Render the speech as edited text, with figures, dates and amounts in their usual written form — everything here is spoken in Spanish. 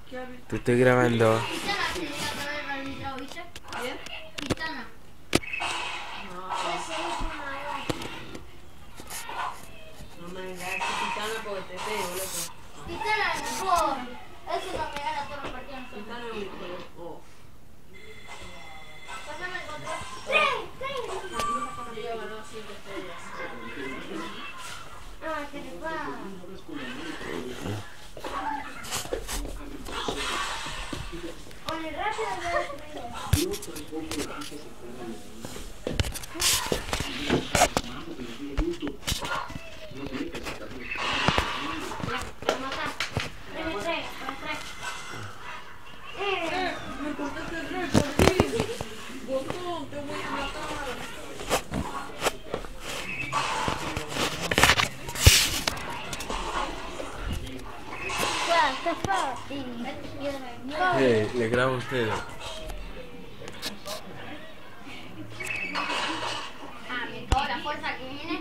Te estoy grabando. Quintana se llega a traer el arbitrado, ¿viste? ¿Bien? Quintana. No. No me vengas a Quintana porque te pego, loco. Quintana es mejor. Eso no me gana todos los partidos. Quintana es un hijo de... Oh. Pásame el control. Yo ganó 5 estrellas. Ah, que le va. Oye, rápido, Me cortaste el récord, sí. Botón, te voy a matar. está fácil. Le grabo a ustedes. Ah, me toda la fuerza que viene.